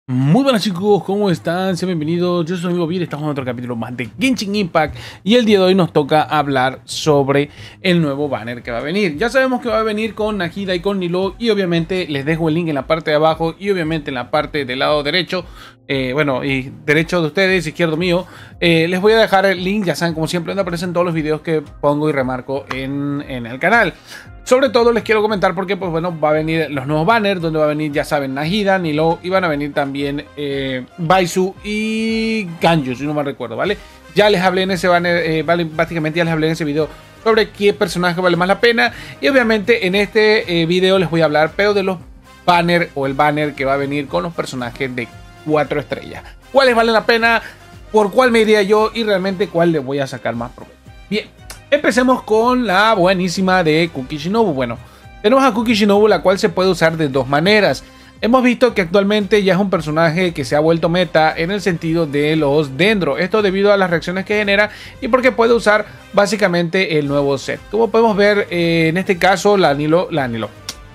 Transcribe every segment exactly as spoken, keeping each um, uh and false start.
Muy buenas chicos, ¿cómo están? Sean bienvenidos, yo soy su amigo Vir, estamos en otro capítulo más de Genshin Impact y el día de hoy nos toca hablar sobre el nuevo banner que va a venir. Ya sabemos que va a venir con Nahida y con Nilou y obviamente les dejo el link en la parte de abajo y obviamente en la parte del lado derecho, eh, bueno, y derecho de ustedes, izquierdo mío, eh, les voy a dejar el link, ya saben, como siempre, donde aparecen todos los videos que pongo y remarco en, en el canal. Sobre todo les quiero comentar porque, pues bueno, va a venir los nuevos banners, donde va a venir, ya saben, Nahida, Nilou, y van a venir también eh, Baisu y Ganyu, si no mal recuerdo, ¿vale? Ya les hablé en ese banner, eh, vale, básicamente ya les hablé en ese video sobre qué personaje vale más la pena. Y obviamente en este eh, video les voy a hablar, pero de los banners o el banner que va a venir con los personajes de cuatro estrellas. ¿Cuáles valen la pena? ¿Por cuál me iría yo? Y realmente cuál le voy a sacar más provecho. Bien. Empecemos con la buenísima de Kuki Shinobu. Bueno, tenemos a Kuki Shinobu, la cual se puede usar de dos maneras. Hemos visto que actualmente ya es un personaje que se ha vuelto meta en el sentido de los dendros. Esto debido a las reacciones que genera y porque puede usar básicamente el nuevo set. Como podemos ver, eh, en este caso la Nilou, la Nilou.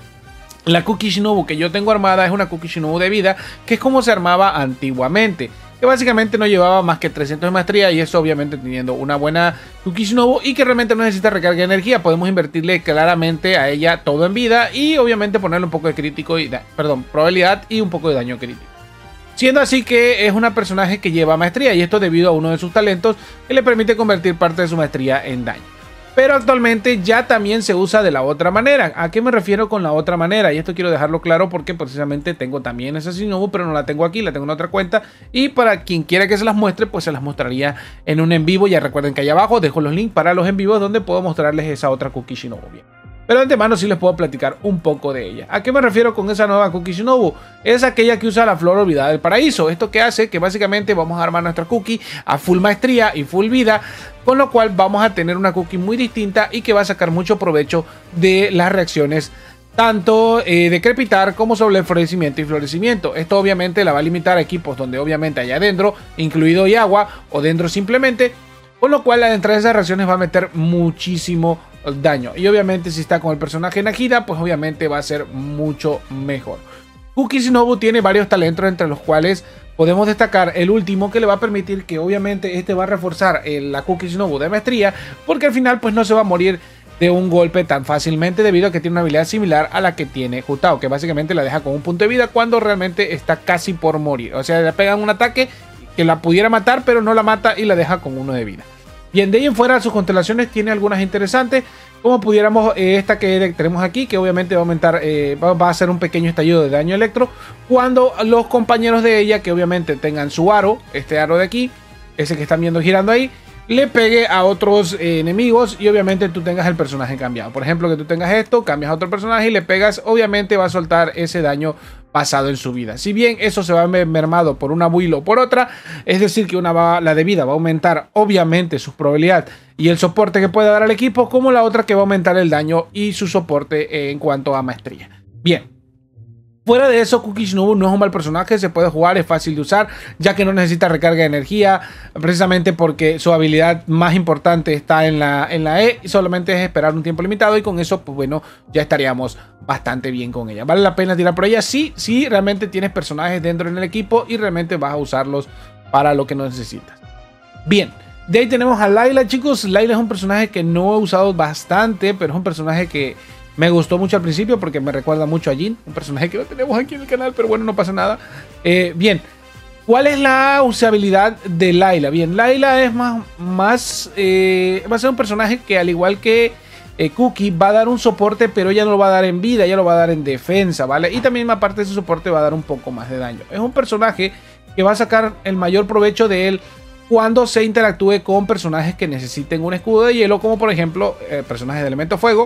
La Kuki Shinobu que yo tengo armada es una Kuki Shinobu de vida, que es como se armaba antiguamente, que básicamente no llevaba más que trescientos de maestría, y eso obviamente teniendo una buena Kuki Shinobu y que realmente no necesita recarga de energía. Podemos invertirle claramente a ella todo en vida y obviamente ponerle un poco de crítico y perdón, probabilidad y un poco de daño crítico. Siendo así que es una personaje que lleva maestría, y esto debido a uno de sus talentos que le permite convertir parte de su maestría en daño. Pero actualmente ya también se usa de la otra manera. ¿A qué me refiero con la otra manera? Y esto quiero dejarlo claro porque precisamente tengo también esa Shinobu, pero no la tengo aquí, la tengo en otra cuenta. Y para quien quiera que se las muestre, pues se las mostraría en un en vivo. Ya recuerden que allá abajo dejo los links para los en vivos donde puedo mostrarles esa otra Kuki Shinobu. Bien. Pero de antemano sí les puedo platicar un poco de ella. ¿A qué me refiero con esa nueva Kuki Shinobu? Es aquella que usa la flor olvidada del paraíso. Esto que hace que básicamente vamos a armar nuestra Kuki a full maestría y full vida, con lo cual vamos a tener una Kuki muy distinta y que va a sacar mucho provecho de las reacciones tanto eh, de crepitar como sobre el florecimiento y florecimiento. Esto obviamente la va a limitar a equipos donde obviamente haya dendro, incluido y agua o dendro simplemente, con lo cual la entrada de esas reacciones va a meter muchísimo daño. Y obviamente si está con el personaje Nahida, pues obviamente va a ser mucho mejor. Kuki Shinobu tiene varios talentos, entre los cuales podemos destacar el último, que le va a permitir que obviamente este va a reforzar el, la Kuki Shinobu de maestría, porque al final pues no se va a morir de un golpe tan fácilmente debido a que tiene una habilidad similar a la que tiene Jutao, que básicamente la deja con un punto de vida cuando realmente está casi por morir. O sea, le pegan un ataque que la pudiera matar, pero no la mata y la deja con uno de vida. Bien, de ahí en fuera sus constelaciones tiene algunas interesantes, como pudiéramos eh, esta que tenemos aquí, que obviamente va a aumentar, eh, va, va a hacer un pequeño estallido de daño electro cuando los compañeros de ella, que obviamente tengan su aro, este aro de aquí, ese que están viendo girando ahí, le pegue a otros eh, enemigos y obviamente tú tengas el personaje cambiado. Por ejemplo, que tú tengas esto, cambias a otro personaje y le pegas, obviamente va a soltar ese daño pasado en su vida. Si bien eso se va a ver mermado por una build o por otra, es decir que una va, la de vida va a aumentar obviamente su probabilidad y el soporte que puede dar al equipo, como la otra que va a aumentar el daño y su soporte en cuanto a maestría. Bien. Fuera de eso, Kuki Shinobu no es un mal personaje, se puede jugar, es fácil de usar, ya que no necesita recarga de energía, precisamente porque su habilidad más importante está en la, en la E, y solamente es esperar un tiempo limitado, y con eso, pues bueno, ya estaríamos bastante bien con ella. ¿Vale la pena tirar por ella? Sí, sí, realmente tienes personajes dentro en el equipo y realmente vas a usarlos para lo que necesitas. Bien. De ahí tenemos a Layla, chicos. Layla es un personaje que no he usado bastante, pero es un personaje que me gustó mucho al principio porque me recuerda mucho a Jin, un personaje que no tenemos aquí en el canal, pero bueno, no pasa nada. Eh, bien, ¿cuál es la usabilidad de Layla? Bien, Layla es más, más eh, va a ser un personaje que, al igual que eh, Kuki, va a dar un soporte, pero ella no lo va a dar en vida, ella lo va a dar en defensa, ¿vale? Y también, aparte de ese soporte, va a dar un poco más de daño. Es un personaje que va a sacar el mayor provecho de él cuando se interactúe con personajes que necesiten un escudo de hielo, como por ejemplo eh, personajes de elemento fuego,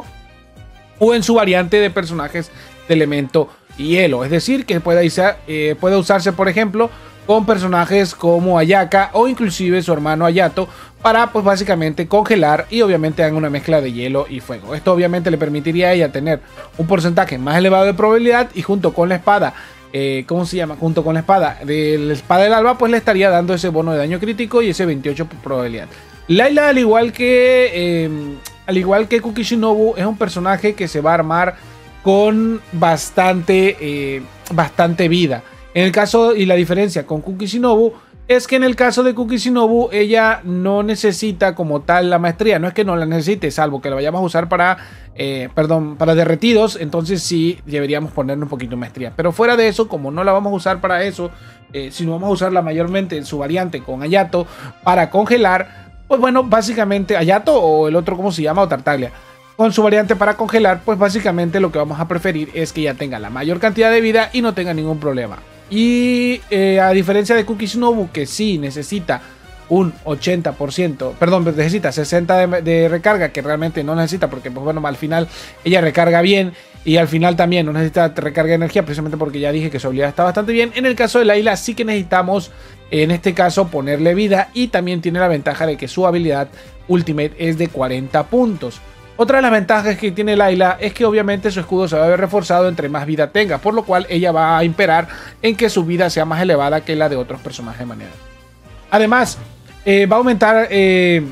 o en su variante de personajes de elemento hielo. Es decir, que pueda, irse, eh, puede usarse, por ejemplo, con personajes como Ayaka o inclusive su hermano Ayato, para pues básicamente congelar y obviamente hagan una mezcla de hielo y fuego. Esto obviamente le permitiría a ella tener un porcentaje más elevado de probabilidad, y junto con la espada, eh, ¿cómo se llama? Junto con la espada de la espada del alba, pues le estaría dando ese bono de daño crítico y ese veintiocho por probabilidad. Layla, al igual que eh, al igual que Kuki Shinobu, es un personaje que se va a armar con bastante, eh, bastante vida. En el caso y la diferencia con Kuki Shinobu es que en el caso de Kuki Shinobu ella no necesita como tal la maestría, no es que no la necesite, salvo que la vayamos a usar para, eh, perdón, para derretidos, entonces sí deberíamos ponerle un poquito de maestría. Pero fuera de eso, como no la vamos a usar para eso, eh, sino vamos a usarla mayormente en su variante con Hayato para congelar, pues bueno, básicamente Hayato o el otro, ¿cómo se llama? O Tartaglia. Con su variante para congelar, pues básicamente lo que vamos a preferir es que ella tenga la mayor cantidad de vida y no tenga ningún problema. Y eh, a diferencia de Kuki Shinobu, que sí necesita un ochenta por ciento, perdón, necesita sesenta de, de recarga, que realmente no necesita porque, pues bueno, al final ella recarga bien y al final también no necesita recarga de energía, precisamente porque ya dije que su habilidad está bastante bien. En el caso de Layla sí que necesitamos, en este caso, ponerle vida y también tiene la ventaja de que su habilidad Ultimate es de cuarenta puntos. Otra de las ventajas que tiene Layla es que obviamente su escudo se va a ver reforzado entre más vida tenga, por lo cual ella va a imperar en que su vida sea más elevada que la de otros personajes de manera. Además, eh, va a aumentar, eh,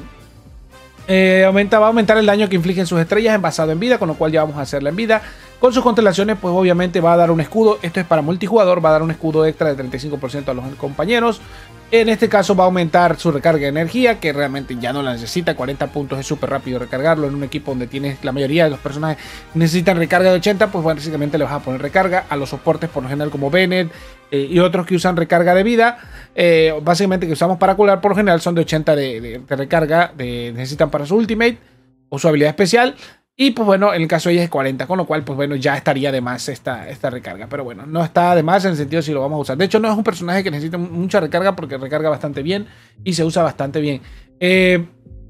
eh, aumenta, va a aumentar el daño que infligen sus estrellas en basado en vida, con lo cual ya vamos a hacerla en vida. Con sus constelaciones, pues obviamente va a dar un escudo. Esto es para multijugador, va a dar un escudo extra de treinta y cinco por ciento a los compañeros. En este caso va a aumentar su recarga de energía, que realmente ya no la necesita. cuarenta puntos es súper rápido recargarlo. En un equipo donde tienes la mayoría de los personajes necesitan recarga de ochenta, pues básicamente le vas a poner recarga. A los soportes por lo general como Bennett eh, y otros que usan recarga de vida, eh, básicamente que usamos para curar, por lo general son de ochenta de, de, de recarga, de, necesitan para su ultimate o su habilidad especial. Y pues bueno, en el caso de ella es cuarenta, con lo cual pues bueno, ya estaría de más esta, esta recarga. Pero bueno, no está de más en el sentido de si lo vamos a usar. De hecho, no es un personaje que necesita mucha recarga porque recarga bastante bien y se usa bastante bien. Eh,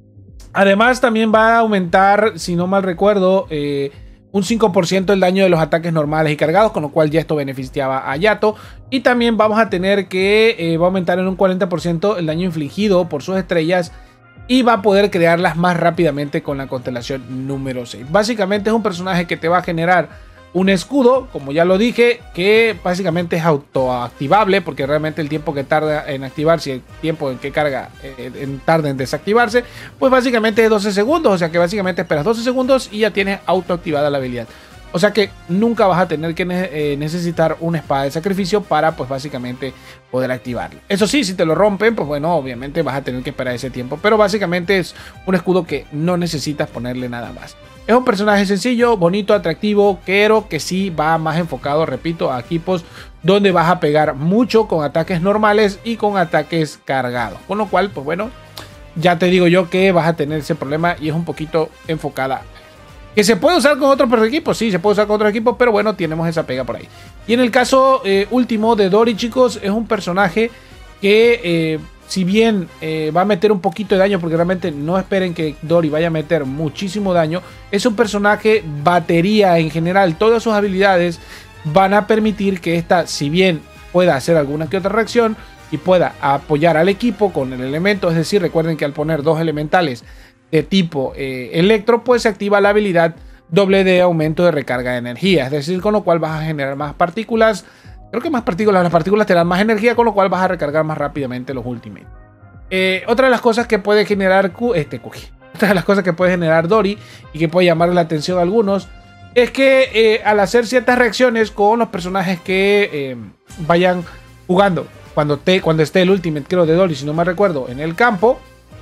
además, también va a aumentar, si no mal recuerdo, eh, un cinco por ciento el daño de los ataques normales y cargados, con lo cual ya esto beneficiaba a Hayato. Y también vamos a tener que eh, va a aumentar en un cuarenta por ciento el daño infligido por sus estrellas. Y va a poder crearlas más rápidamente con la constelación número seis. Básicamente es un personaje que te va a generar un escudo, como ya lo dije, que básicamente es autoactivable, porque realmente el tiempo que tarda en activarse y el tiempo en que carga eh, en, tarda en desactivarse, pues básicamente es doce segundos. O sea que básicamente esperas doce segundos y ya tienes autoactivada la habilidad. O sea que nunca vas a tener que eh, necesitar una espada de sacrificio para, pues básicamente, poder activarlo. Eso sí, si te lo rompen, pues bueno, obviamente vas a tener que esperar ese tiempo. Pero básicamente es un escudo que no necesitas ponerle nada más. Es un personaje sencillo, bonito, atractivo, pero que sí va más enfocado, repito, a equipos donde vas a pegar mucho con ataques normales y con ataques cargados. Con lo cual, pues bueno, ya te digo yo que vas a tener ese problema y es un poquito enfocada. ¿Que se puede usar con otros equipos? Sí, se puede usar con otros equipos, pero bueno, tenemos esa pega por ahí. Y en el caso eh, último de Dori, chicos, es un personaje que, eh, si bien eh, va a meter un poquito de daño, porque realmente no esperen que Dori vaya a meter muchísimo daño, es un personaje batería en general. Todas sus habilidades van a permitir que esta, si bien pueda hacer alguna que otra reacción y pueda apoyar al equipo con el elemento, es decir, recuerden que al poner dos elementales de tipo eh, electro, pues se activa la habilidad doble de aumento de recarga de energía, es decir, con lo cual vas a generar más partículas. Creo que más partículas, las partículas te dan más energía, con lo cual vas a recargar más rápidamente los ultimates. Eh, otra de las cosas que puede generar Q, este Kuki, otra de las cosas que puede generar Dori y que puede llamar la atención a algunos es que eh, al hacer ciertas reacciones con los personajes que eh, vayan jugando, cuando, te, cuando esté el ultimate, creo, de Dori, si no me recuerdo, en el campo,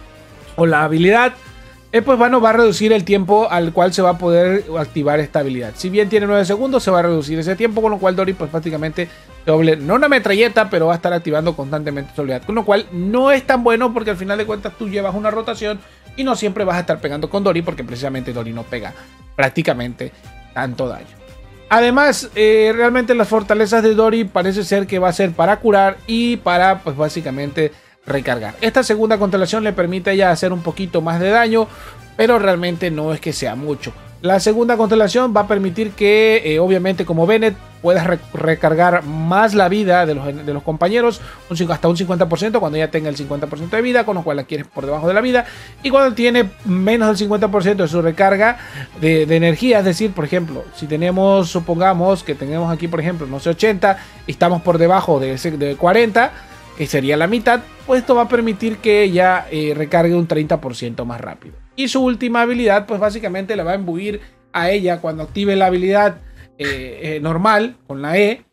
o la habilidad, Eh, pues bueno, va a reducir el tiempo al cual se va a poder activar esta habilidad. Si bien tiene nueve segundos, se va a reducir ese tiempo, con lo cual Dori pues prácticamente doble, no una metralleta, pero va a estar activando constantemente su habilidad. Con lo cual no es tan bueno, porque al final de cuentas tú llevas una rotación y no siempre vas a estar pegando con Dori, porque precisamente Dori no pega prácticamente tanto daño. Además, eh, realmente las fortalezas de Dori parece ser que va a ser para curar y para, pues básicamente, recargar. Esta segunda constelación le permite ya hacer un poquito más de daño, pero realmente no es que sea mucho. La segunda constelación va a permitir que, eh, obviamente, como Bennett, puedas re recargar más la vida de los, de los compañeros, un, hasta un cincuenta por ciento cuando ya tenga el cincuenta por ciento de vida, con lo cual la quieres por debajo de la vida. Y cuando tiene menos del cincuenta por ciento de su recarga de, de energía, es decir, por ejemplo, si tenemos, supongamos que tenemos aquí, por ejemplo, no sé, ochenta y estamos por debajo de, de cuarenta, que sería la mitad, pues esto va a permitir que ella eh, recargue un treinta por ciento más rápido. Y su última habilidad, pues básicamente la va a imbuir a ella cuando active la habilidad eh, eh, normal, con la E,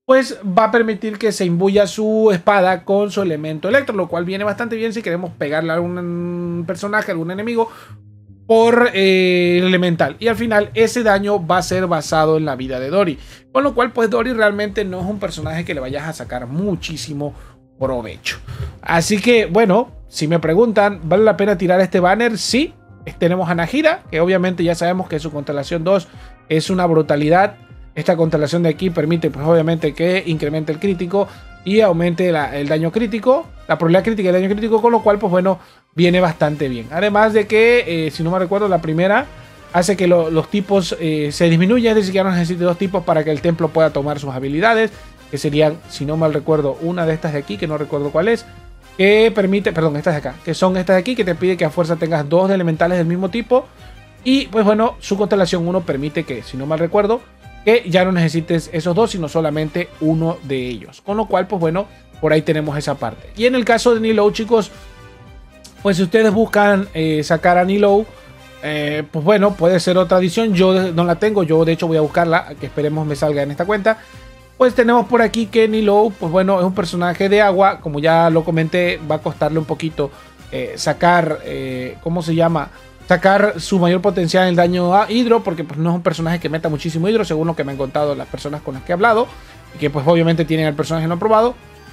pues va a permitir que se imbuya su espada con su elemento electro, lo cual viene bastante bien si queremos pegarle a algún personaje, a algún enemigo por eh, el elemental. Y al final ese daño va a ser basado en la vida de Dori, con lo cual pues Dori realmente no es un personaje que le vayas a sacar muchísimo provecho. Así que bueno, si me preguntan, ¿vale la pena tirar este banner? Sí. Tenemos a Nahida, que obviamente ya sabemos que su constelación dos es una brutalidad. Esta constelación de aquí permite pues obviamente que incremente el crítico y aumente la, el daño crítico, la probabilidad crítica y el daño crítico, con lo cual pues bueno, viene bastante bien. Además de que, eh, si no me recuerdo, la primera hace que lo, los tipos eh, se disminuyan, es decir, que ya no necesite dos tipos para que el templo pueda tomar sus habilidades, que serían, si no mal recuerdo, una de estas de aquí, que no recuerdo cuál es, que permite, perdón, estas de acá, que son estas de aquí, que te pide que a fuerza tengas dos elementales del mismo tipo. Y pues bueno, su constelación uno permite que, si no mal recuerdo, que ya no necesites esos dos, sino solamente uno de ellos. Con lo cual, pues bueno, por ahí tenemos esa parte. Y en el caso de Nilou, chicos, pues si ustedes buscan eh, sacar a Nilou, eh, pues bueno, puede ser otra edición. Yo no la tengo, yo de hecho voy a buscarla, que esperemos me salga en esta cuenta. Pues tenemos por aquí que Nilou, pues bueno, es un personaje de agua. Como ya lo comenté, va a costarle un poquito eh, sacar, eh, ¿cómo se llama? Sacar su mayor potencial en el daño a hidro, porque pues no es un personaje que meta muchísimo hidro, según lo que me han contado las personas con las que he hablado, y que pues obviamente tienen el personaje no probado.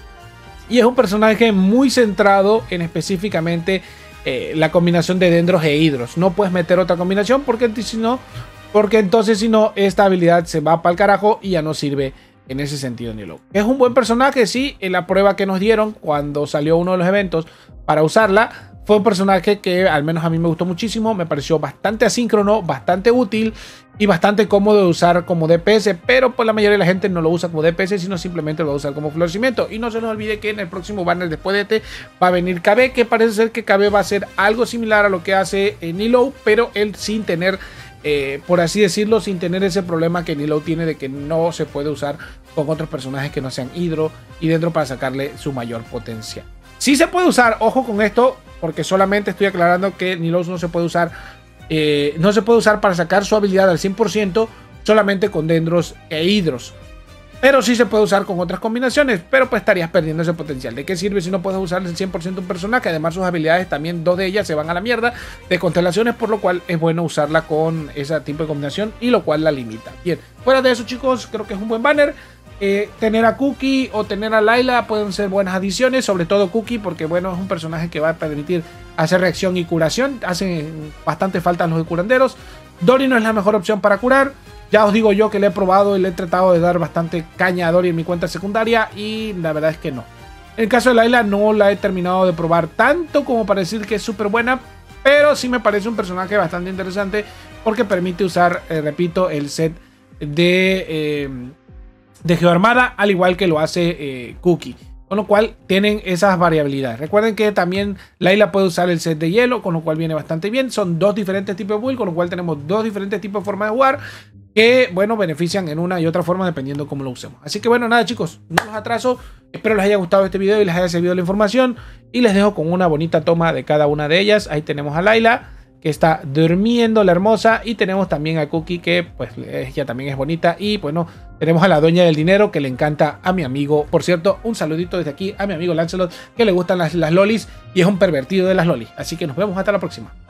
Y es un personaje muy centrado en específicamente eh, la combinación de dendros e hidros. No puedes meter otra combinación porque, si no, porque entonces si no, esta habilidad se va para el carajo y ya no sirve en ese sentido Nilou. Es un buen personaje, sí. En la prueba que nos dieron cuando salió uno de los eventos para usarla, fue un personaje que al menos a mí me gustó muchísimo. Me pareció bastante asíncrono, bastante útil y bastante cómodo de usar como D P S. Pero pues la mayoría de la gente no lo usa como D P S, sino simplemente lo va a usar como florecimiento. Y no se nos olvide que en el próximo banner después de este va a venir K B, que parece ser que K B va a ser algo similar a lo que hace eh, Nilou, pero él sin tener, eh, por así decirlo, sin tener ese problema que Nilou tiene de que no se puede usar con otros personajes que no sean hidro y dentro para sacarle su mayor potencial. Sí se puede usar, ojo con esto, porque solamente estoy aclarando que Nilou no se puede usar, eh, no se puede usar para sacar su habilidad al cien por ciento solamente con dendros e hidros. Pero sí se puede usar con otras combinaciones, pero pues estarías perdiendo ese potencial. ¿De qué sirve si no puedes usar el cien por ciento un personaje? Además sus habilidades también, dos de ellas se van a la mierda de constelaciones, por lo cual es bueno usarla con ese tipo de combinación y lo cual la limita. Bien, fuera de eso, chicos, creo que es un buen banner. Eh, tener a Cookie o tener a Layla pueden ser buenas adiciones, sobre todo Cookie, porque bueno, es un personaje que va a permitir hacer reacción y curación. Hacen bastante falta los de curanderos. Dori no es la mejor opción para curar. Ya os digo yo que le he probado y le he tratado de dar bastante caña a Dori en mi cuenta secundaria y la verdad es que no. En el caso de Layla no la he terminado de probar tanto como para decir que es súper buena, pero sí me parece un personaje bastante interesante porque permite usar, eh, repito, el set de... Eh, de Geoarmada, al igual que lo hace eh, Cookie, con lo cual tienen esas variabilidades. Recuerden que también Layla puede usar el set de hielo, con lo cual viene bastante bien. Son dos diferentes tipos de build, con lo cual tenemos dos diferentes tipos de formas de jugar que, bueno, benefician en una y otra forma dependiendo cómo lo usemos. Así que bueno, nada, chicos, no los atraso. Espero les haya gustado este video y les haya servido la información, y les dejo con una bonita toma de cada una de ellas. Ahí tenemos a Layla, que está durmiendo, la hermosa, y tenemos también a Cookie, que pues ella también es bonita, y bueno, tenemos a la dueña del dinero, que le encanta a mi amigo. Por cierto, un saludito desde aquí a mi amigo Lancelot, que le gustan las, las lolis y es un pervertido de las lolis. Así que nos vemos hasta la próxima.